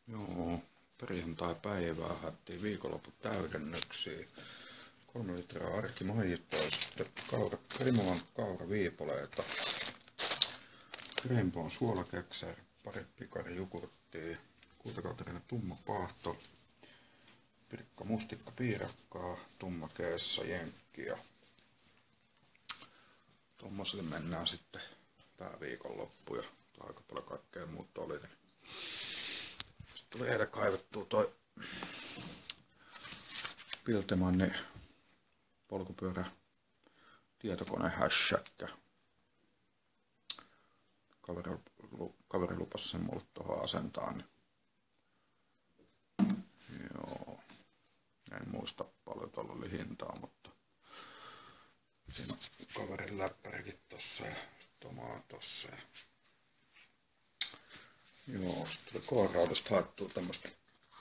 Joo, perjantai-päivää haettiin viikonlopun täydennöksiä. 3 litraa arkimaiitoa, sitten Rimolan kauraviipoleita, Greenbone suolakeksär, pari pikarijukurttia, kultakautinen tumma paahto, Pirkka mustikka piirakkaa, tumma keessa jenkki ja tommosille mennään sitten tää viikonloppu ja aika paljon kaikkea muuta oli. Sitten tuli eilen kaivettua toi Piltemannin polkupyörä tietokone hässäkkä. Kaveri lupasi sen mulle tuohon asentaa, niin joo, en muista paljon tuolla oli hintaa, mutta siinä on kaverin läppärikin tossa ja omaa tossa. Joo, sitten tuli K-Raudasta haettua tämmöstä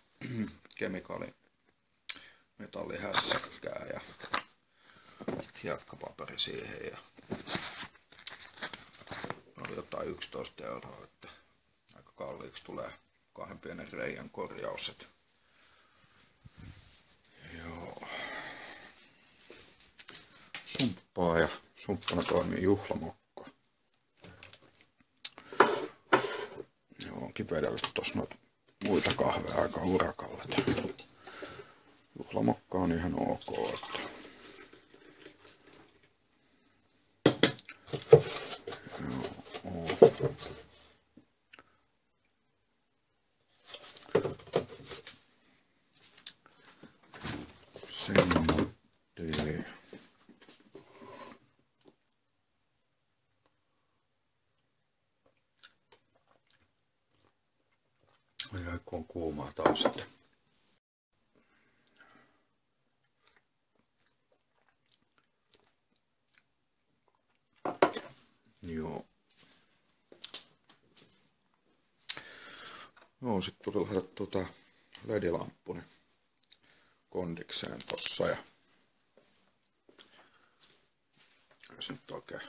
kemikaalimetallihässäkkää ja hiekkapaperi siihen ja oli jotain 11 €, että aika kalliiksi tulee 2 pienen reijän korjaus. Joo. Sumppaa ja sumppana toimii juhlamokko. Joo, on kipedellyt tossa noita muita kahveja aika urakalle. Juhlamokka on ihan ok. Että semmoinen. Ai kun on kuumaa taas sitten. Joo. Joo, sit tuli laitettua tää LED-lamppu niin kondikseen tossa ja se nyt oikein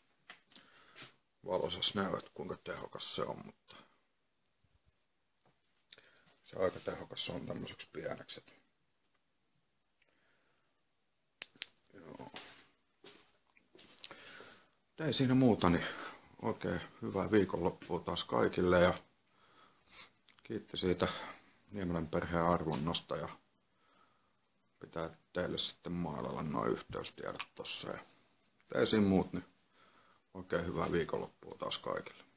valosas näy, että kuinka tehokas se on, mutta se aika tehokas on tämmöiseksi pieneksi. Joo. Ei siinä muuta, niin oikein hyvää viikonloppua taas kaikille ja kiitti siitä Niemelän perheen arvonnasta ja pitää teille sitten maalailla noin yhteystiedot tossa. Ja ei siinä muut, niin oikein hyvää viikonloppua taas kaikille.